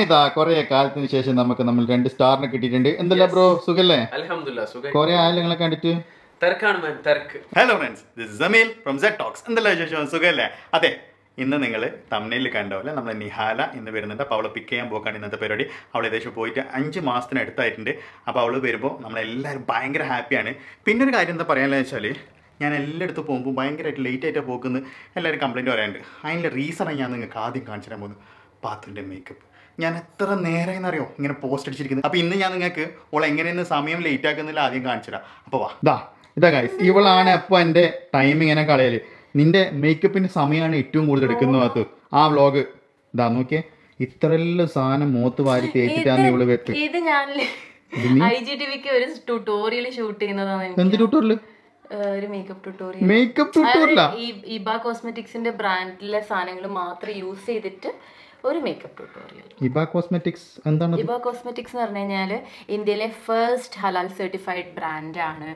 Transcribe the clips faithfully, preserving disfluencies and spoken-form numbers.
ഇതാ കുറെ കാലത്തിന് ശേഷം നമുക്ക് നമ്മൾ രണ്ട് സ്റ്റാറിനെ കിട്ടിയിട്ടുണ്ട്. എന്തല്ല ബ്രോ, സുഖല്ലേ? അൽഹംദുലില്ലാ സുഖം. കുറെ ആയാലും നിങ്ങളെ കണ്ടിട്ട്. തിരക്കാണ് മാൻ, തിരക്ക്. Hello friends, this is Sameel from ztalks. എന്തെല്ലാം വിശേഷം, സുഖമല്ലേ? അതെ, ഇന്ന് നിങ്ങൾ തമിഴിൽ കണ്ടോല്ലേ നമ്മൾ നിഹാല ഇന്ന് വരുന്നുണ്ട്. അപ്പോൾ അവളെ പിക്ക് ചെയ്യാൻ പോക്കാണ് ഇന്നത്തെ പരിപാടി. അവൾ ഏകദേശം പോയിട്ട് അഞ്ച് മാസത്തിന് അടുത്തായിട്ടുണ്ട്. അപ്പോൾ അവൾ വരുമ്പോൾ നമ്മളെല്ലാവരും ഭയങ്കര ഹാപ്പിയാണ്. പിന്നെ ഒരു കാര്യം എന്താ പറയാനുള്ളത് വെച്ചാൽ, ഞാൻ എല്ലായിടത്തും പോകുമ്പോൾ ഭയങ്കരമായിട്ട് ലേറ്റ് ആയിട്ടാണ് പോകുന്നത് എല്ലാവരും കംപ്ലയിൻറ്റ് പറയാനുണ്ട്. അതിൻ്റെ റീസണാണ് ഞാൻ നിങ്ങൾക്ക് ആദ്യം കാണിച്ചു തരാൻ പോകുന്നത്. പാത്തുൻ്റെ മേക്കപ്പ് ഞാൻ എത്ര നേരം അറിയോ ഇങ്ങനെ പോസ്റ്റ് അടിച്ചിരിക്കുന്നത്. അപ്പോൾ ഇന്ന് ഞാൻ നിങ്ങൾക്ക് ഓൾ എങ്ങനെയെന്ന് സമയം ലേറ്റ് ആക്കുന്നില്ല ആദ്യം കാണിച്ചു തരാം. അപ്പോൾ വാ. ഇതാ ഇതാ ഗൈസ്, ഇവളാണ് അപ്പോൾ എൻ്റെ ടൈം ഇങ്ങനെ കളയല്. നിന്റെ മേക്കപ്പിന്റെ സമയമാണ് ഏറ്റവും കൂടുതൽ എടുക്കുന്ന ഭാഗത്ത്. ആ വ്ളോഗ് ഇതാ നോക്കിയേ, ഇത്രയെല്ലാം സാധനം മൂത്ത് വാരി തേച്ചിട്ടാണ് ഇവള് വെത്ത്. ഇത് ഞാൻ ഐ ജി ടിവിക്ക് ഒരു ട്യൂട്ടോറിയൽ ഷൂട്ട് ചെയ്യുന്നതാണ്. എന്ത് ട്യൂട്ടോറിയൽ? ഒരു മേക്കപ്പ് ട്യൂട്ടോറിയൽ. Makeup tutorial? ഈ ഇബ കോസ്മെറ്റിക്സിന്റെ ബ്രാൻഡിലെ സാധനങ്ങൾ മാത്രം യൂസ് ചെയ്തിട്ട് ഒരു മേക്കപ്പ് ട്യൂട്ടോറിയൽ. ഇബ കോസ്മെറ്റിക്സ് എന്താണ്? ഇബ കോസ്മെറ്റിക്സ് എന്ന് പറഞ്ഞു കഴിഞ്ഞാൽ ഇന്ത്യയിലെ ഫസ്റ്റ് ഹലാൽ സർട്ടിഫൈഡ് ബ്രാൻഡാണ്.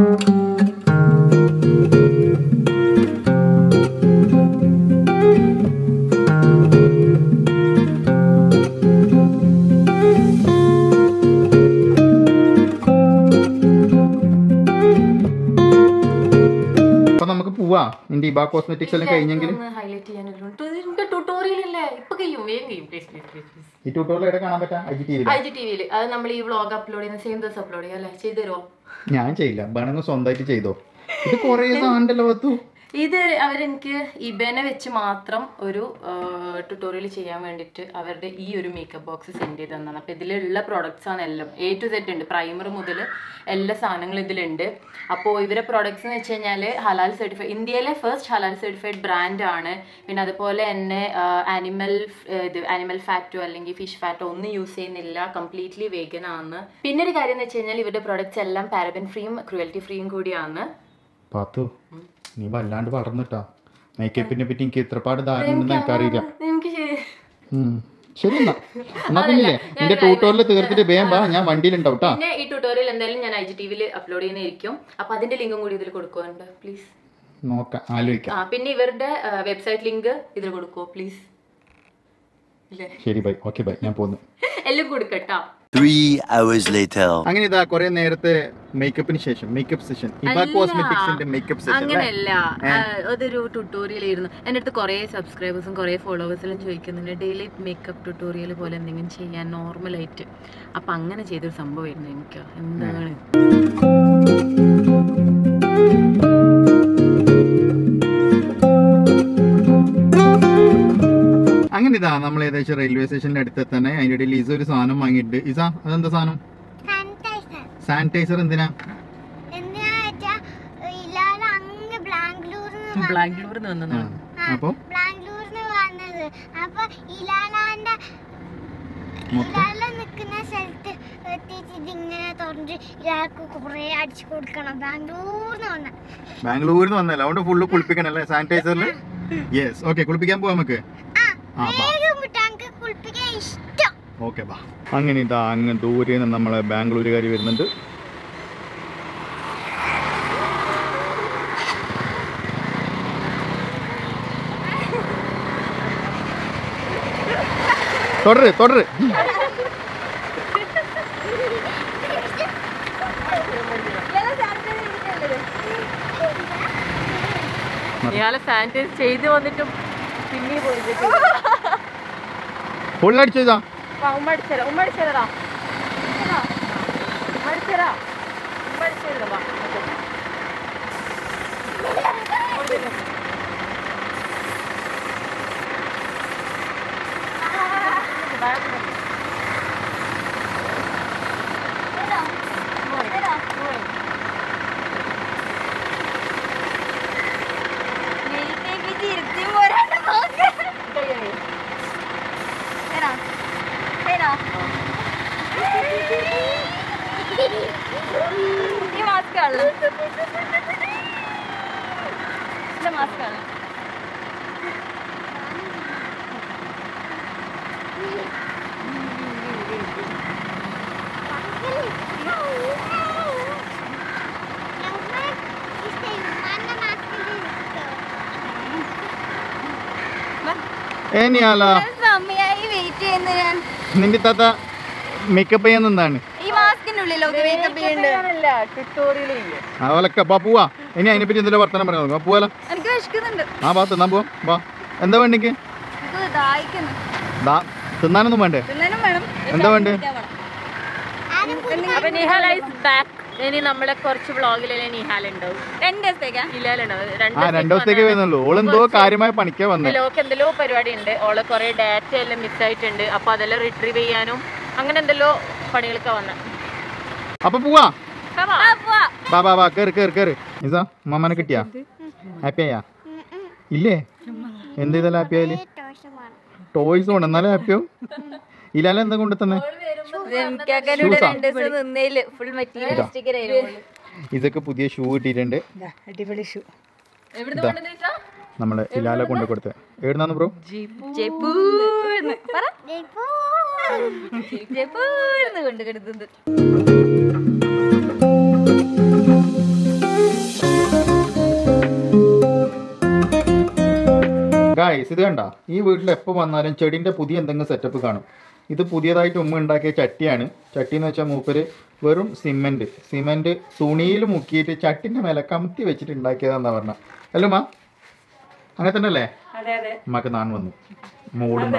നമുക്ക് പോവാ. നിന്റെ ഇബ കോസ്മെറ്റിക്സ് എല്ലാം കഴിഞ്ഞെങ്കിൽ ഹൈലൈറ്റ് ചെയ്യാൻ ട്യൂട്ടോറിയൽ അല്ലേ ഇപ്പൊ കഴിയും, വേഗം കഴിയും. Please please please please. ഈ ട്യൂട്ടോറിയൽ എവിടെ കാണാൻ പറ്റാ? ഐ ജി ടിവിയിൽ. ഐ ജി ടിവിയിൽ അത് നമ്മൾ ഈ വ്ളോഗ് അപ്ലോഡ് ചെയ്യുന്ന സെയിം ദിവസം അപ്ലോഡ് ചെയ്യാം അല്ലേ? ചെയ്തു തരുമോ? ഞാൻ ചെയ്യില്ല, വേണമെങ്കിൽ സ്വന്തമായിട്ട് ചെയ്തോ. ഇത് കുറേ സാധനമല്ലോ പത്തു. ഇത് അവരെനിക്ക് ഇബേനെ വെച്ച് മാത്രം ഒരു ട്യൂട്ടോറിയൽ ചെയ്യാൻ വേണ്ടിയിട്ട് അവരുടെ ഈ ഒരു മേക്കപ്പ് ബോക്സ് സെൻഡ് ചെയ്ത് തന്നാണ്. അപ്പോൾ ഇതിലുള്ള പ്രോഡക്റ്റ്സ് ആണ് എല്ലാം, എ ടു സെറ്റ് ഉണ്ട്. പ്രൈമർ മുതൽ എല്ലാ സാധനങ്ങളും ഇതിലുണ്ട്. അപ്പോൾ ഇവരെ പ്രോഡക്റ്റ്സ് എന്ന് വെച്ച് കഴിഞ്ഞാൽ ഹലാൽ സർട്ടിഫൈഡ്, ഇന്ത്യയിലെ ഫസ്റ്റ് ഹലാൽ സർട്ടിഫൈഡ് ബ്രാൻഡാണ്. പിന്നെ അതുപോലെ തന്നെ ആനിമൽ ഇത് ആനിമൽ ഫാറ്റോ അല്ലെങ്കിൽ ഫിഷ് ഫാറ്റോ ഒന്നും യൂസ് ചെയ്യുന്നില്ല, കംപ്ലീറ്റ്ലി വേഗൻ ആണ്. പിന്നെ ഒരു കാര്യം എന്ന് വെച്ച് കഴിഞ്ഞാൽ ഇവരുടെ പ്രോഡക്റ്റ്സ് എല്ലാം പാരബൻ ഫ്രീയും ക്രുവൽറ്റി ഫ്രീയും കൂടിയാണ്. പാത്തു, നീ വല്ലാണ്ട് വളർന്നിട്ടാ. മേക്കപ്പിനെ പറ്റി എനിക്ക് ഇത്രപാട് ധാരണ ഉണ്ടെന്ന് എനിക്കറിയില്ല. ശരി എന്നാ എന്നാ പിന്നില്ലേ എന്റെ ട്യൂട്ടോറിയൽ തീർത്തിട്ട് വേഗം വാ, ഞാൻ വണ്ടിയിലുണ്ടാവും. പിന്നെ ഈ ട്യൂട്ടോറിയൽ എന്തായാലും ഞാൻ ഐ ജി ടിവിയിൽ അപ്ലോഡ് ചെയ്യുന്നതായിരിക്കും. അപ്പൊ അതിന്റെ ലിങ്കും കൂടി ഇതിൽ കൊടുക്കുന്നുണ്ട്, പ്ലീസ് നോക്കാം, ആലോചിക്കാം. ആ പിന്നെ ഇവരുടെ വെബ്സൈറ്റ് ലിങ്ക് ഇതിൽ കൊടുക്കുമോ പ്ലീസ്? ശരി ബൈ, ഓക്കെ ബൈ, ഞാൻ പോന്നു. എല്ലാം കൊടുക്കട്ടാ. Three hours later. അങ്ങനെ ഇതാ കുറെ നേരത്തെ മേക്കപ്പിന് ശേഷം മേക്കപ്പ് സെഷൻ, ഇബ കോസ്മെറ്റിക്സിന്റെ മേക്കപ്പ് സെഷൻ. അങ്ങനെയല്ല, അതൊരു ട്യൂട്ടോറിയൽ ആയിരുന്നു. എൻ്റെ അടുത്ത് കുറെ സബ്സ്ക്രൈബേഴ്സും കുറെ ഫോളോവേഴ്സിലും ചോദിക്കുന്നുണ്ട് ഡെയിലി മേക്കപ്പ് ട്യൂട്ടോറിയൽ പോലെ എന്തെങ്കിലും ചെയ്യാൻ നോർമലായിട്ട്. അപ്പൊ അങ്ങനെ ചെയ്തൊരു സംഭവമായിരുന്നു എനിക്ക്. എന്താണ് അങ്ങനെ ഇതാ നമ്മൾ ഏകദേശം റെയിൽവേ സ്റ്റേഷന്റെ അടുത്ത് തന്നെ. അതിന്റെ ഇടയിൽ ഇസ ഒരു സാധനം വാങ്ങിയിട്ട്. ഇസ, അതെന്താ സാധനം? സാനിറ്റൈസർ. എന്തിനാ? ബാംഗ്ലൂരിൽ നിന്ന് അപ്പൊ ബാംഗ്ലൂരിൽ വന്നല്ല, അതുകൊണ്ട് ഫുള്ള് കുളിപ്പിക്കണല്ലേ സാനിറ്റൈസറിൽ. യെസ്, ഓക്കെ, കുളിപ്പിക്കാൻ പോവാം നമുക്ക്. ഓക്കെ ബാ. അങ്ങനെ ഇതാ അങ്ങ് ദൂരെ നിന്ന് നമ്മളെ ബാംഗ്ലൂരുകാരി വരുന്നുണ്ട്. തുടര് തുടര്. ഇയാളെ സാനിറ്റൈസ് ചെയ്ത് വന്നിട്ടും പിന്നെ ഫുള്ളടിച്ചാ ഉമ്മടിച്ചരാ ഉമ്മടിച്ചരാ ഉമ്മടിച്ചരാ ഉമ്മടിച്ചരാ. ഈ മാസ്ക് ആണ് മാസ്ക് ആണ്. ഏ നിയാല, സമയായി വെയിറ്റ് ചെയ്യുന്ന ഞാൻ. നിന്റെ താത്ത മേക്കപ്പ് ചെയ്യാൻ നിന്നാണ് ഈ മാസ്കിനുള്ളിലോ മേക്കപ്പ് ചെയ്യണ്ട അവലൊക്കെ അപ്പൊ പോവാ ഇനി അതിനെപ്പറ്റി എന്തെങ്കിലും വർത്തമാനം പറയാൻ നോക്കാം പോവാലോ എനിക്ക് വിശക്കുന്നുണ്ട് ആ ഭാ തിന്നാൻ പോവാം വാ എന്താ വേണ്ടെങ്കിൽ എനിക്ക് ദാഹിക്കുന്നു ദാ തിന്നാനൊന്നും വേണ്ടേ തിന്നാനും വേണം എന്താ വേണ്ടേ അപ്പൊ നിഹാല ഇസ് ബാക്ക്. ഇനി നമ്മളെ കുറച്ച് വ്ളോഗിലല്ലേ നിഹാല ഉണ്ടാവും. രണ്ട് ദിവസത്തേക്കാ ആ രണ്ടു ദിവസത്തേക്ക് വരുന്നുള്ളൂ ഓളെന്തോ കാര്യമായ പണിക്കാ വന്നേ ലോക്ക് എന്തെല്ലോ പരിപാടി ഉണ്ട്. ഓളെ കുറെ ഡാറ്റ എല്ലാം മിസ്സായിട്ടുണ്ട്. അപ്പൊ അതെല്ലാം റിട്രീവ് ചെയ്യാനും അങ്ങനെ എന്തെല്ലോ പണികൾക്ക് വന്ന. അപ്പൊ പോവാ ബാ ബാ ബാ കേറ് കേറ് കേറ് നിസാ മമ്മനെ കിട്ടിയാ ഹാപ്പി ആയാ ഇല്ലേ എന്ത് ചെയ്താലും ഹാപ്പി ആയാല് ടോയ്സ് വേണം എന്നാലും ഹാപ്പിയോ ഇല്ലാലും എന്താ കൊണ്ടു തന്നെ ഇതൊക്കെ പുതിയ ഷൂ കിട്ടിയിട്ടുണ്ട് അടിപൊളി ഷൂ നമ്മള് ഇലാല കൊണ്ട് കൊടുത്ത് എവിടുന്നാന്ന് ബ്രോ കൊണ്ട് കിടന്നത് ഗായ്സ് ഇത് കണ്ട ഈ വീട്ടിൽ എപ്പോൾ വന്നാലും ചെടിന്റെ പുതിയ എന്തെങ്കിലും സെറ്റപ്പ് കാണും. ഇത് പുതിയതായിട്ട് ഉമ്മ ഉണ്ടാക്കിയ ചട്ടിയാണ്. ചട്ടി എന്ന് വെച്ചാൽ മൂപ്പര് വെറും സിമെന്റ് സിമെന്റ് തുണിയിൽ മുക്കിയിട്ട് ചട്ടിന്റെ മേലെ കമത്തി വെച്ചിട്ട് ഉണ്ടാക്കിയതാന്നാ പറഞ്ഞ അല്ലോ മാ അങ്ങനെ തന്നെ അല്ലേ ഉമ്മക്ക് നാൻ വന്നു മൂടുന്ന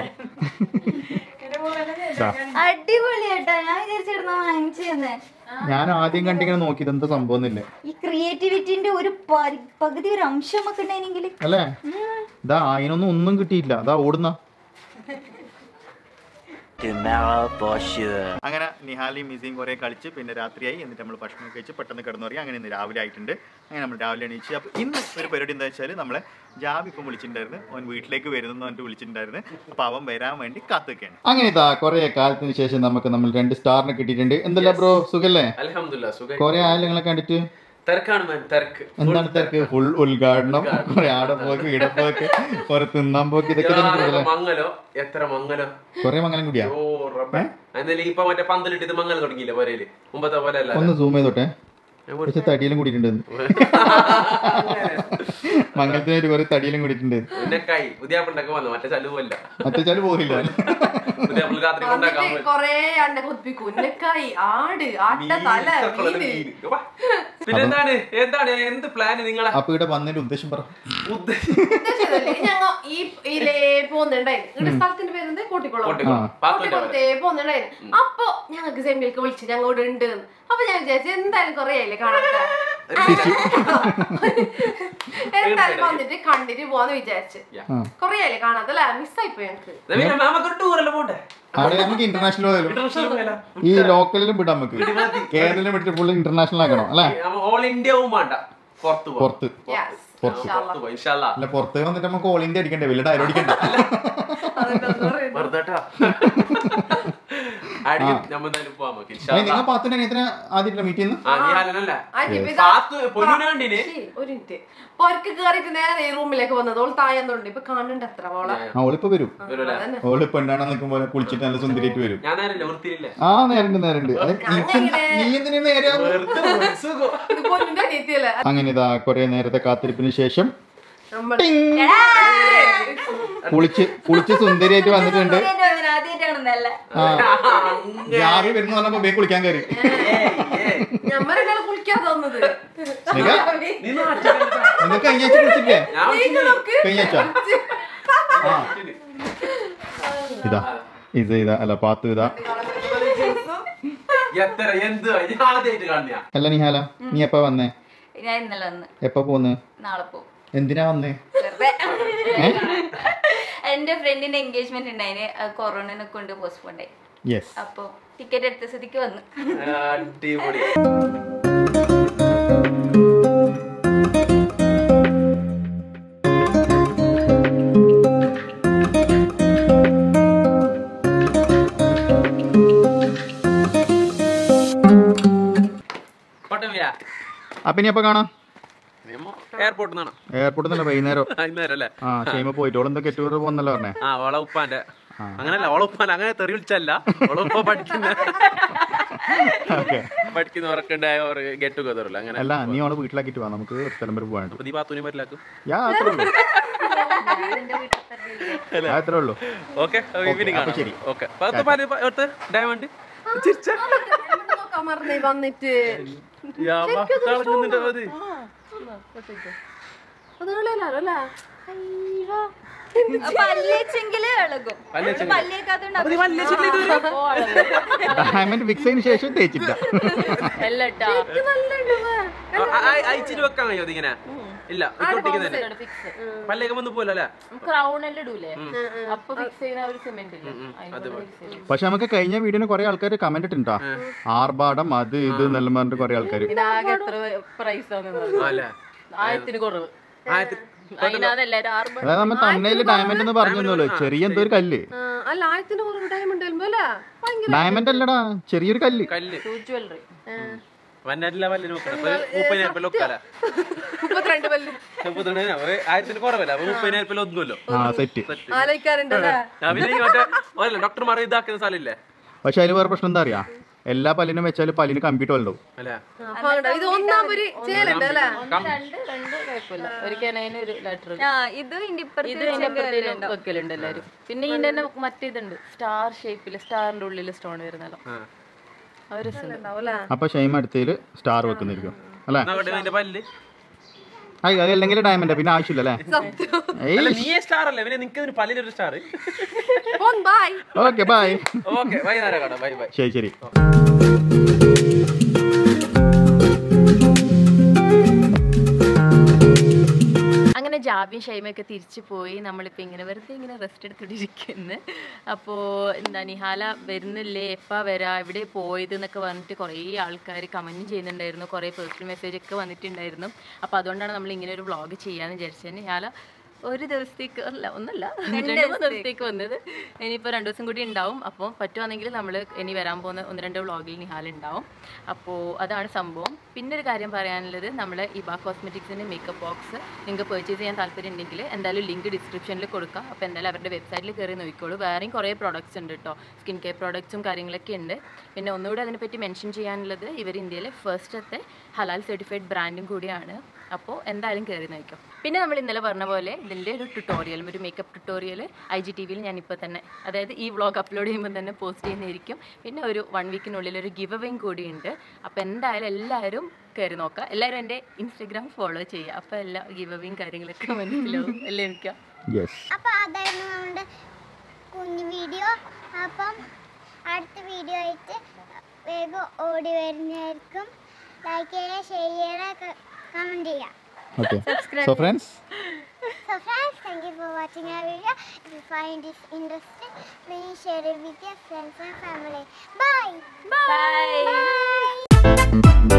അടിപൊളിയാട്ടോ ഞാൻ വിചാരിച്ചിരുന്ന വാങ്ങിച്ചെന്ന് ഞാൻ ആദ്യം കണ്ടിങ്ങനെ നോക്കി ഇതെന്താ സംഭവം ഇല്ലേ ഈ ക്രിയേറ്റിവിറ്റിന്റെ ഒരു പകുതി ഒരു അംശം ഒക്കെ ഉണ്ടെങ്കിൽ അല്ലേ ഇതാ അതിനൊന്നും ഒന്നും കിട്ടിയില്ല അതാ ഓടുന്ന അങ്ങനെ നിഹാലയും മിസിയും കുറെ കളിച്ച് പിന്നെ രാത്രിയായി എന്നിട്ട് നമ്മൾ ഭക്ഷണം കഴിച്ച് പെട്ടെന്ന് കിടന്നുറങ്ങി. അങ്ങനെ ഇന്ന് രാവിലെ ആയിട്ടുണ്ട്. അങ്ങനെ നമ്മൾ രാവിലെ എണീച്ച് അപ്പോൾ ഇന്ന് ഒരു പരിപാടി എന്താ വെച്ചാൽ നമ്മളെ ജാബ് ഇപ്പം വിളിച്ചിട്ടുണ്ടായിരുന്നു. അവൻ വീട്ടിലേക്ക് വരുന്നു പറഞ്ഞിട്ട് വിളിച്ചിട്ടുണ്ടായിരുന്നു. അപ്പോൾ അവൻ വരാൻ വേണ്ടി കാത്തുവെക്കാണ്. അങ്ങനെ ഇതാ കുറെ കാലത്തിന് ശേഷം നമുക്ക് നമ്മൾ രണ്ട് സ്റ്റാറിനെ കിട്ടിയിട്ടുണ്ട്. എന്തല്ല ബ്രോ സുഖല്ലേ? അൽഹംദുലില്ലാ സുഖം. കുറെ ആയാലും നിങ്ങളെ കണ്ടിട്ട് തിരക്കാണ് മാൻ തിരക്ക്. എന്താണ് തിരക്ക്? ഫുൾ ഉദ്ഘാടനം, കുറെ ആടപ്പോക്ക് ഇടപ്പോക്ക് കുറെ തിന്നാൻ പോക്ക് ഇതൊക്കെ മംഗലോ എത്ര മംഗലോ കുറെ മംഗലം കൂടിയാ. എന്നാലും ഇപ്പൊ മറ്റേ പന്തലിട്ട് മംഗലം തുടങ്ങിയില്ല പോരേല് മുമ്പത്തെ പോലെ അല്ല. ഒന്ന് സൂം ചെയ്തോട്ടെ പക്ഷെ തടിയിലും കൂടിയിട്ടുണ്ട് മംഗലത്തിനായിട്ട് കുറെ തടിയിലും കൂടിയിട്ടുണ്ട്. മറ്റേ ചാല് പോകില്ല പിന്നെന്താണ് എന്താണ് എന്ത് പ്ലാന് നിങ്ങളെ? അപ്പൊ ഇവിടെ വന്നതിന്റെ ഉദ്ദേശം പറ. സ്ഥലത്തിന്റെ പേര് കോട്ടിക്കുളം പോന്നുണ്ടായിരുന്നു. അപ്പൊ ഞങ്ങൾക്ക് സെമിയിലേക്ക് വിളിച്ചു ഞങ്ങൾ ഇവിടെ ഉണ്ട്. അപ്പൊ ഞാൻ വിചാരിച്ചു എന്തായാലും കൊറേ ആയില്ലേ കാണാത്ത എന്തായാലും വന്നിട്ട് കണ്ടിട്ട് പോവാന്ന് വിചാരിച്ചു. കൊറേ ആയില്ലേ കാണാത്തല്ല മിസ്സായി പോയി ഞങ്ങക്ക്. അവിടെ നമുക്ക് ഇന്റർനാഷണൽ പോയാലും ഈ ലോക്കലിലും വിടാം നമുക്ക്. കേരളം വിട്ടിട്ട് ഫുള്ള് ഇന്റർനാഷണൽ ആക്കണം അല്ലെ? ഓൾ ഇന്ത്യവും വേണ്ട പുറത്ത് പുറത്ത് അല്ല പുറത്ത് വന്നിട്ട് നമുക്ക് ഓൾ ഇന്ത്യ അടിക്കണ്ടേ വലിയ ഡയലോഗ് അടിക്കണ്ട. നിങ്ങൾ പാത്തുനെ എത്ര ആദ്യമായിട്ടാ മീറ്റ് ഒരു പൊരക്ക് കേറിട്ട് നേരെ ഈ റൂമിലേക്ക് വന്നത്. ഓൾ തായെന്നുണ്ട് ഇപ്പൊ കാണണ്ട എത്ര ഓളെ. ഓളിപ്പോ വരും. ഓള് പെണ്ണാണെന്ന് നിൽക്കുമ്പോ കുളിച്ചിട്ട് നല്ല സുന്ദരിയായിട്ട് വരും. ആ നേരണ്ട് നേരണ്ട് നീ എന്തിനാ നേരെ. അങ്ങനെ ഇതാ കൊറേ നേരത്തെ കാത്തിരിപ്പിന് ശേഷം കുളിച്ച് കുളിച്ച് സുന്ദരിയായിട്ട് വന്നിട്ടുണ്ട്. ജാവി വരുന്ന പറഞ്ഞപ്പോ ബേ കുളിക്കാൻ കയറി. നിങ്ങൾ കഴിഞ്ഞാഴ്ച കുളിച്ചില്ലേ? കഴിഞ്ഞാഴ്ച ഇതാ ഇത് ഇതാ അല്ല പാത്തു ഇതാ. അല്ല നിഹാല നീ എപ്പാ വന്നേ? ഞാൻ ഇന്നലെ വന്ന്. എപ്പ പോന്ന്? നാളെ പോകും. എന്തിനാ വന്നേ? എന്റെ ഫ്രണ്ടിന്റെ എൻഗേജ്മെന്റ് ഉണ്ടായിന് കൊറോണനെ കൊണ്ട് പോസ്റ്റ്പോണ്ട് ആയി. അപ്പൊ ടിക്കറ്റ് എടുത്ത സ്ഥിതിക്ക് വന്നു. അപ്പൊ ഇനി എപ്പ കാണാം? എയർപോർട്ടിൽ നിന്നാണ്. എയർപോർട്ടിൽ നിന്നല്ല വൈകുന്നേരം. വൈകുന്നേരം ആ ഷെയ്മ പോയിട്ട് ഓളെന്തൊക്കെ ടൂർ പോകുന്നല്ലോ പറഞ്ഞേ. ആ ഓളെ ഉപ്പാന്റെ അങ്ങനല്ല ഓളെ ഉപ്പാൻ അങ്ങനെ തെറി വിളിച്ചല്ല ഓളെ ഉപ്പ പഠിക്കുന്ന പഠിക്കുന്നവർക്കുണ്ടായ ഗെറ്റ് ടുഗദർ അങ്ങനെ. അല്ല നീ ഓളെ വീട്ടിലാക്കിട്ട് വാ നമുക്ക് സ്ഥലം വരെ പോകാൻ. നീ പാത്തൂനി പരിലാക്കും. യാ അത്രേ ഉള്ളൂ. അത്രേ ഉള്ളൂ. ഓക്കെ ഈവനിങ് അപ്പൊ ആണ്. ശരി. ഓക്കെ പത്ത് പാല് എടുത്ത് ഡയമണ്ട് ചിരിച്ച നോക്കാൻ മറന്നേ വന്നിട്ട് യാ കളഞ്ഞിട്ട് മതി. അത് കളയലാലോ അല്ലേ? പല്ലേച്ചെങ്കില് ഇളകും. പല്ലേക്കാത്തോണ്ട് ഡയമണ്ട് ഫിക്സ് ചെയ്തതിന് ശേഷം തേച്ചില്ല. എല്ലട്ടാ അയച്ചിട്ട് വെക്കാൻ കഴിയോ അതിങ്ങനെ? ഇല്ല പല്ലേക്ക് വന്ന് പോലല്ലേ ക്രൗണെല്ലാം ഇടൂലേ അപ്പൊ ഫിക്സ് ചെയ്യുന്ന ഒരു സിമെന്റ് പക്ഷെ നമുക്ക് കഴിഞ്ഞ വീഡിയോന് കുറെ ആൾക്കാർ കമന്റ് ഇട്ടുണ്ടാ ആർഭാടം അത് ഇത് എന്നെല്ലാം പറഞ്ഞിട്ട് കുറെ ആൾക്കാർ ഇതാകെ എത്ര പ്രൈസ് ആണ് ആയിരത്തിന് കുറവ്. അതായത് നമ്മ തമിഴില് ഡയമണ്ട് എന്ന് പറഞ്ഞല്ലോ ചെറിയ എന്തോ ഒരു കല്ല്. അല്ല ആയിരത്തിന് കുറവ് ഡയമണ്ട് ഡയമണ്ട് അല്ലടാ ചെറിയൊരു കല്ല്. കല്ല് ജ്വല്ലറി വന്നിട്ടില്ല പല്ലിന് നോക്കണം മുപ്പതിനായിരം രൂപ ലൊക്കാല മുപ്പത്തിരണ്ട് പല്ല് മുപ്പത്തിരണ്ട് ആയിരത്തിന് കുറവല്ല അപ്പൊ മുപ്പതിനായിരം രൂപ ഒന്നുമല്ലോ. പിന്നെ ഡോക്ടർമാർ ഇതാക്കുന്ന സ്ഥലമില്ലേ. പക്ഷെ അതിന് വേറെ പ്രശ്നം എന്താ അറിയാ എല്ലാ പല്ലിനും വെച്ചാൽ പല്ലിന് കമ്പ്യൂട്ടർ ഉണ്ടാവും. ഇത് ഒന്നാം ഒരു ചേലുണ്ട് അല്ലേ? വെക്കലുണ്ട് എല്ലാരും. പിന്നെ ഇതിന്റെ തന്നെ മറ്റേതുണ്ട് സ്റ്റാർ ഷേപ്പില് സ്റ്റാറിന്റെ ഉള്ളില് സ്റ്റോൺ വരുന്നല്ലോ. അപ്പൊ ഷെയിം അടുത്തതില് സ്റ്റാർ വെക്കുന്നിരിക്കും അല്ലേ? പല്ല് അതല്ലെങ്കിൽ ഡയമണ്ട് പിന്നെ ആവശ്യമില്ല അല്ലേ? നീ സ്റ്റാർ അല്ലേ പിന്നെ നിനക്ക് പല്ലിനൊരു സ്റ്റാർ. Okay bye. ഓക്കെ വൈകുന്നേരം കാണാം. Bye bye. ശരി ശരി. അങ്ങനെ ജാബിയും ഷൈമയൊക്കെ തിരിച്ചു പോയി. നമ്മളിപ്പോൾ ഇങ്ങനെ വെറുതെ ഇങ്ങനെ റെസ്റ്റ് എടുത്തിട്ടിരിക്കുന്നു. അപ്പോൾ എന്താ നിഹാല വരുന്നില്ലേ, എപ്പാ വരാ, എവിടെ പോയത് എന്നൊക്കെ പറഞ്ഞിട്ട് കുറേ ആൾക്കാർ കമൻറ്റ് ചെയ്യുന്നുണ്ടായിരുന്നു. കുറേ പേഴ്സണൽ മെസ്സേജ് ഒക്കെ വന്നിട്ടുണ്ടായിരുന്നു. അപ്പോൾ അതുകൊണ്ടാണ് നമ്മൾ ഇങ്ങനെ ഒരു വ്ളോഗ് ചെയ്യാമെന്ന് വിചാരിച്ചത്. നിഹാല ഒരു ദിവസത്തേക്ക് അല്ല ഒന്നല്ല രണ്ട് മൂന്ന് ദിവസത്തേക്ക് വന്നത്. ഇനിയിപ്പോൾ രണ്ട് ദിവസം കൂടി ഉണ്ടാവും. അപ്പോൾ പറ്റുവാണെങ്കിൽ നമ്മൾ ഇനി വരാൻ പോകുന്ന ഒന്ന് രണ്ട് വ്ളോഗിൽ നിഹാൽ ഉണ്ടാവും. അപ്പോൾ അതാണ് സംഭവം. പിന്നെ ഒരു കാര്യം പറയാനുള്ളത്, നമ്മൾ ഇബ കോസ്മെറ്റിക്സിൻ്റെ മേക്കപ്പ് ബോക്സ് നിങ്ങൾക്ക് പർച്ചേസ് ചെയ്യാൻ താല്പര്യം ഉണ്ടെങ്കിൽ എന്തായാലും ലിങ്ക് ഡിസ്ക്രിപ്ഷനിൽ കൊടുക്കാം. അപ്പോൾ എന്തായാലും അവരുടെ വെബ്സൈറ്റിൽ കയറി നോക്കിക്കോളൂ. വേറെയും കുറേ പ്രോഡക്റ്റ്സ് ഉണ്ട് കേട്ടോ, സ്കിൻ കെയർ പ്രോഡക്റ്റ്സും കാര്യങ്ങളൊക്കെ ഉണ്ട്. പിന്നെ ഒന്നുകൂടി അതിനെപ്പറ്റി മെൻഷൻ ചെയ്യാനുള്ളത്, ഇവർ ഇന്ത്യയിലെ ഫസ്റ്റത്തെ ഹലാൽ സർട്ടിഫൈഡ് ബ്രാൻഡും കൂടിയാണ്. അപ്പോൾ എന്തായാലും കയറി നോക്കാം. പിന്നെ നമ്മൾ ഇന്നലെ പറഞ്ഞ പോലെ ഇതിൻ്റെ ഒരു ട്യൂട്ടോറിയലും ഒരു makeup tutorial I G T വിയിൽ ഞാനിപ്പോൾ തന്നെ, അതായത് ഈ വ്ളോഗ് അപ്ലോഡ് ചെയ്യുമ്പോൾ തന്നെ പോസ്റ്റ് ചെയ്യുന്നതായിരിക്കും. പിന്നെ ഒരു വൺ വീക്കിനുള്ളിൽ ഒരു ഗിവ് അവേയും കൂടിയുണ്ട്. അപ്പോൾ എന്തായാലും എല്ലാവരും കയറി നോക്കുക. എല്ലാവരും എൻ്റെ ഇൻസ്റ്റഗ്രാം ഫോളോ ചെയ്യുക. അപ്പോൾ എല്ലാ ഗിവ് അവേയും കാര്യങ്ങളൊക്കെ മനസ്സിലാവും അല്ലേ എനിക്ക്? അപ്പോൾ അതായിരുന്നു നമ്മുടെ കുഞ്ഞു വീഡിയോ. അപ്പം അടുത്ത വീഡിയോ ആയിട്ട് വേഗം ഓടി വരുന്നതായിരിക്കും. ലൈക്ക് ചെയ്യുക, ഷെയർ ചെയ്യുക, comment ചെയ്യുക. Okay. So friends. So friends, thank you for watching our video. If you find this interesting, please share it with your friends and family. Bye. Bye. Bye.